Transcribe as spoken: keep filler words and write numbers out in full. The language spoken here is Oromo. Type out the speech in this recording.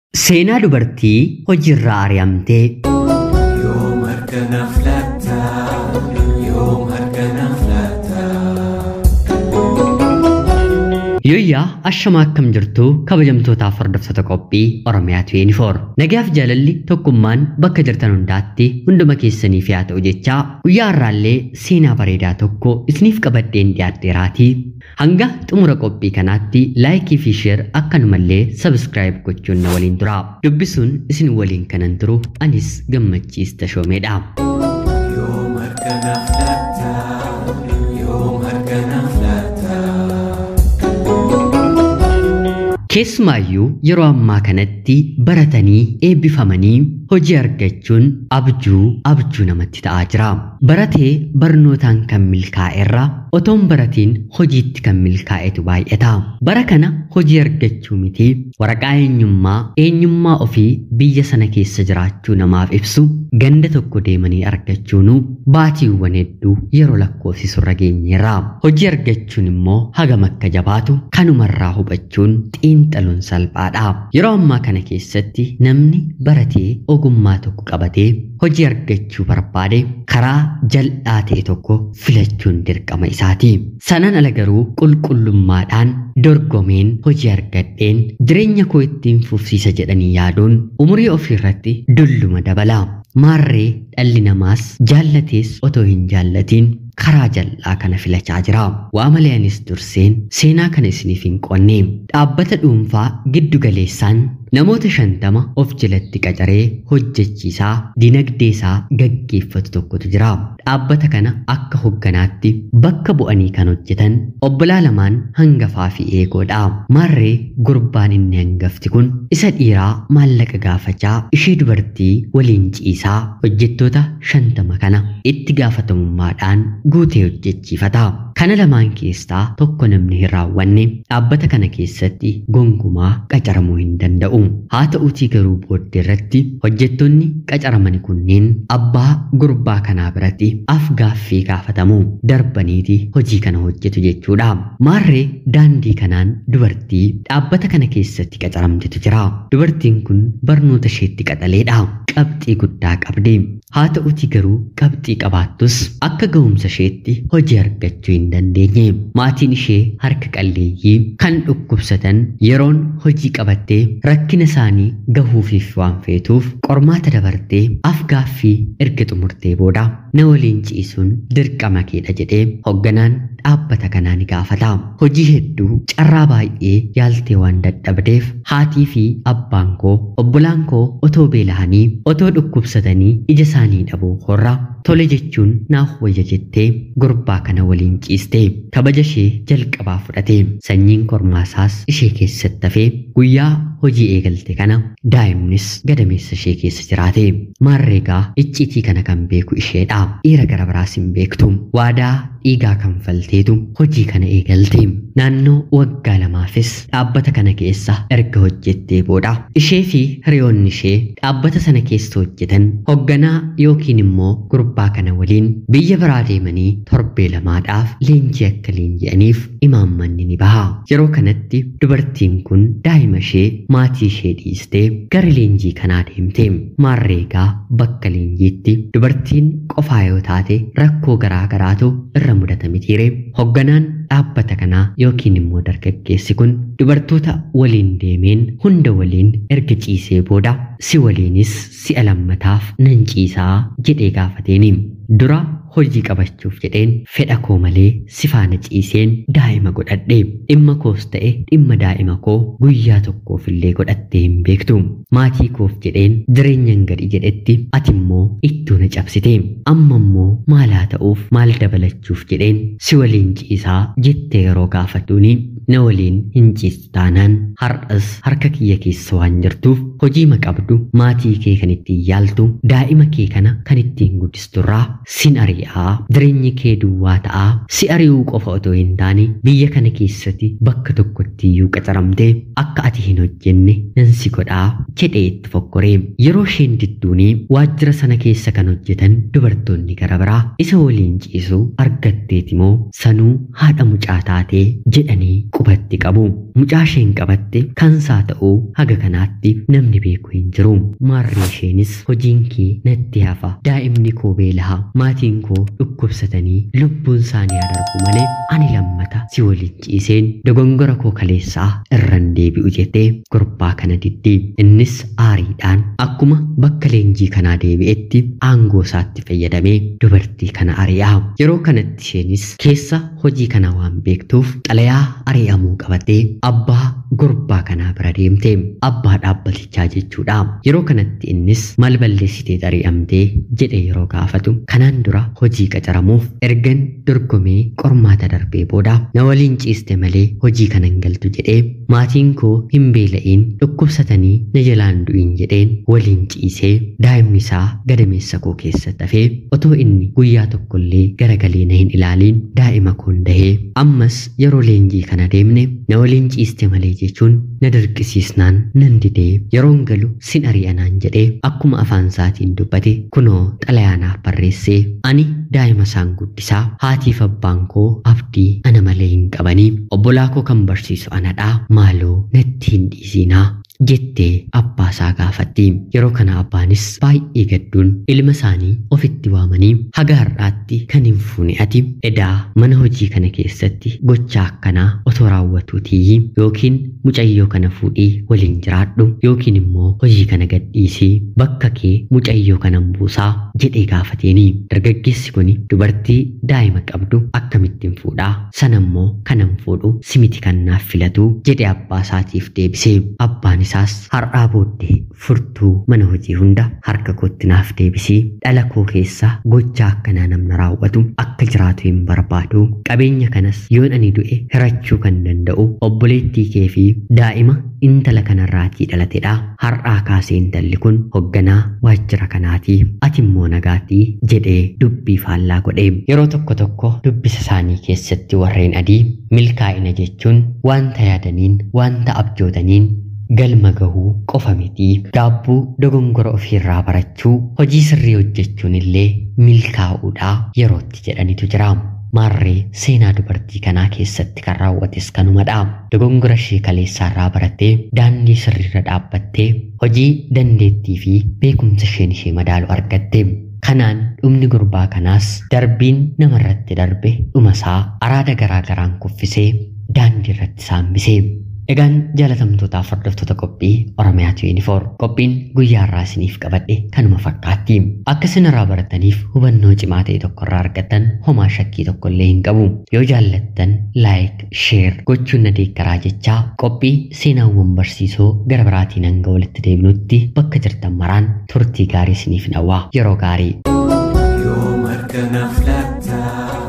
Seenaa dubartii hojiirraa ari'amtee. Yoom harkana filatta, yoom harkana filatta. Yoyyaa ashamaa akkam jirtu kabajamtootaaf hordoftoota qophii Oromiyaa twenty four. Nagaaf jaalalli tokkummaan bakka jirtan hundaatti hunduma keessaniif yaa ta'u jechaa guyyaa har'aallee seenaa bareedaa tokko isiniif qabadheen dhiyaadheeraatii. Hanga xumura qophii kanaatti laayikii fi sheer akkanumallee sabskiraayib gochuun na waliin tura. Dubbisuun isin waliin kanan turu anis gammachiis tashoomeedha. Yoom harkana filatta, yoom harkana filatta. Keessumaayyuu yeroo ammaa kanatti baratanii eebbifamanii hojii argachuun abjuu abjuu namatti ta'aa jira. Baratee barnootaan kan milkaa'erra otoon baratiin hojiitti kan milkaa'etu baay'ata. Bara kana hojii argachuu miti waraqaa eenyummaa eenyummaa ofii biyya sana keessa jiraachuu namaaf ibsu ganda tokko deemanii argachuunu baatiiwwan hedduu yeroo lakkoofsisurra geenyeerra. Hojii argachuun immoo hagam akka jabaatu kanumarraa hubachuun xiinxaluun salphaadha. Yeroo ammaa kana keessatti namni baratee ogummaa tokko qabatee hojii argachuu barbaade karaa jal'aa ta'e tokko filachuun dirqama isaati. Sanaan ala garuu qulqullummaadhaan dorgomeen hojii argadheen jireenya koo ittiin fufsiisa jedhanii yaaduun umurii ofii irratti dulluma dabala. Maarree dhalli namaas jaallatees otoo hin jaallatiin karaa jal'aa kana filachaa jira. Waa malee anis durseen seenaa kana isiniif hin qonne. Dhaabbata dhuunfaa giddu galeessaan namoota shantama of jalatti qacaree hojjechiisaa dinagdee isaa gaggeeffatu tokkotu jira. Dhaabbata kana akka hogganaatti bakka bu'anii kan hojjetan obbolaa lamaan hangafaa fi eegoodha. Maarree gurbaan inni hangafti kun isa dhiiraa maallaqa gaafachaa ishee dubartii waliin ciisaa hojjettoota shantama kana itti gaafatamummaadhaan guutee hojjechiifata. Kana lamaan keessaa tokko namni hin raawwanne dhaabbata kana keessatti gonkumaa qacaramuu hin danda'u. Haa ta'uutii garuu booddee irratti hojjettoonni qacaraman kunneen abbaa gurbaa kanaa biratti af-gaaffii gaafatamu darbaniiti hojii kana hojjetu jechuudha. Maarree daandii kanaan dubartii dhaabbata kana keessatti qacaramtetu jira. Dubartiin kun barnoota isheetti qaxaleedha. Qabxii guddaa qabdi. Haa ta'uutii garuu qabxii qabaattus akka ga'umsa isheetti hojii argachuu hin dandeenye. Maatiin ishee harka qalleeyyii kan dhukkubsatan yeroon hojii qabattee rakkina isaanii gahuufiif waan feetuuf qormaata dabartee af-gaaffii erga xumurtee booda na waliin ciisuun dirqama keedha jedhee hogganaan dhaabbata kanaa ni gaafata. Hojii hedduu carraa baay'ee yaaltee waan dadhabdeef haatii fi abbaan koo obbolaan koo otoo beelahanii otoo dhukkubsatanii ija isaanii dhabuu horra tole jechuun naaf wayya jettee gurbaa kana waliin ciiste. Kabaja ishee jalqabaa fudhate. Sanyiin kormaasaas ishee keessatti hafee guyyaa hojii eegalte kana daa'imnis gadameessa ishee keessa jiraate. Maarreegaa icciitii kana kan beeku isheedha. Dhiira gara biraas hin beektu. Waadaa dhiigaa kan falteetu hojii kana eegalte. Naannoo waggaa lamaafis dhaabbata kana keessa erga hojjettee booda ishee fi hiriyoonni ishee dhaabbata sana keessa hojjetan hogganaa yookiin immoo gurbaa kana waliin biyya biraa deemanii torbee lamaadhaaf leenjii akka leenji'aniif imaammanni ni baha. Yeroo kanatti dubartiin kun daa'ima ishee maatii ishee dhiistee gara leenjii kanaa deemte. Maarreegaa bakka leenjiitti dubartiin qofaa yoo taate rakkoo garaa garaatu irra mudata mitiire. Hogganaan dhaabbata kanaa yookiin immoo dargaggeessi kun dubartoota waliin deemeen hunda waliin erga ciisee booda si waliinis si'a lammataaf nan ciisaa jedhee gaafateeni. Dura hojii qabachuuf jedheen fedha koo malee si faana ciiseen daa'ima godhadhe. Dhimma koos ta'e dhimma daa'ima koo guyyaa tokkoof illee godhattee hin beektu. Maatii koof jedheen jireenyan gadi jedhetti ati immoo ittuu na cabsite. Amma immoo maal haa ta'uuf maal dabalachuuf jedheen si waliin ciisaa jettee yeroo gaafattuuni na waliin hin ciistu taanaan har'as harka kiyya keessa waan jirtuuf hojiima qabdu maatii kee kan ittiin yaaltu daa'ima kee kana kan ittiin guddisturraa sin ari'aa jireenyi kee duwwaa ta'aa. Si ari'uu qofa otoo hin taane biyya kana keessatti bakka tokkotti iyyuu qacaramtee akka ati hin hojjenne nan si godhaa jedhee itti fokkoree. Yeroo isheen didduunii waajjira sana keessa kan hojjetan dubartoonni gara biraa isa waliin ciisu argatteeti moo sanuu haadha mucaa taatee jedhanii qubatti qabu. Mucaa isheen qabatte kansaa ta'uu haga kanaatti namni beeku hin jiru. Maarree isheenis hojiin kee natti hafa, daa'imni koo beelaha, maatiin koo dhukkubsatanii lubbuun isaanii haa darbu malee ani lammata si waliin ciiseen dogongora koo kaleessaa irran deebi'u jettee gurbaa kana diddi. Innis aariidhaan akkuma bakka leenjii kanaa deebi'etti aangoo isaatti fayyadamee dubartii kana ari'a. Yeroo kanatti isheenis keessa hojii kana waan beektuuf xalayaa ari'amuu qabatee abbaa gurbaa kanaa bira deemte. Abbaa dhaabbatichaa jechuudha. Yeroo kanatti innis maal balleessitee ari'amtee jedhee yeroo gaafatu kanaan dura hojii qacaramuuf ergan dorgomee qormaata darbee booda na waliin ciiste malee hojii kana hin galtu jedhee maatiin koo hin beela'in dhukkubsatanii na jalaan du'in jedheen waliin ciisee daa'imni isaa gadameessa koo keessatti hafee otoo inni guyyaa tokkollee garagalee na hin ilaaliin daa'ima koon dahee ammas yeroo leenjii kana deemne na waliin ciiste malee jechuun na dirqisiisnaan nan didee yeroon galu sin ari'anaan jedhee akkuma afaan isaatiin dubbate kunoo xalayaanaaf barreessee ani daa'ima isaan guddisaa haatiif abbaan koo abdii ana malee hin qabanii obbolaa koo kan barsiisu anadhaa maaloo natti hin dhiisinaa jettee abbaa isaa gaafatti. Yeroo kana abbaanis baay'ee gadduun ilma isaanii ofitti waamanii haga har'aatti kan hin fuune ati edaa mana hojii kana keessatti gocha akkanaa otoo raawwatuutii yookiin mucayyoo kana fuudhii waliin jiraadhu yookiin immoo hojii kana gadhiisii bakka kee mucayyoo kanan buusaa jedhee gaafateeni. Dargaggeessi kun dubartii daa'ima qabdu akkamittiin fuudhaa sanammoo kanan fuudhu simiti kan naaf filatu jedhee abbaa isaatiif deebise. Abbaan isaas har'aa booddee furtuu mana hojii hunda harka kootti naaf deebisii dhala koo keessa gocha akkanaa namni raawwatu akka jiraatu hin barbaadu. Qabeenya kanas yoon ani du'e hirachuu kan danda'u obboleettii kee fi daa'ima intala kanarraatii dhalatedha. Har'aa kaasee intalli kun hoogganaa waajjira kanaati, ati immoo nagaatii jedhee dubbii faallaa godhe. Yeroo tokko tokko dubbisa isaanii keessatti warreen adii milkaa'ina jechuun wanta yaadaniin wanta abjootaniin galma gahuu qofa miti. Daabbuu dogongora ofirraa barachuu hojii sirrii hojjechuun illee milkaa'uudha yerootti jedhanitu jira. Maarree seenaa dubartii kanaa keessatti kan raawwates kanumadha. Dogongora ishee kaleessaarraa barattee daandii sirriirra dhaabbattee hojii dandeettii fi beekumsa isheen ishee madaalu argatte. Kanaan dhumni gurbaa kanaas darbiin namarratti darbe dhumasaa araada garaa garaan kuffisee daandii irratti saambisee. Egaan jaalatamtootaaf hordoftoota qophii Oromiyaatu Yuunifoor qophiin guyyaa irraa isiniif qabadhe kanuma fakkaatti. Akka isin irraa barataniif hubannoo cimaa ta'e tokko irraa argattan homaa shakkii tokko illee hin qabu. Yoo jaallattan laayik, sheer gochuun na deeggaraa jechaa qophii seenaawwan barsiisoo gara biraatiin hanga walitti deebinutti bakka jirtan maraan turtii gaarii isiniif hawwaa. Yeroo gaarii. Yoo marga naaf laattaa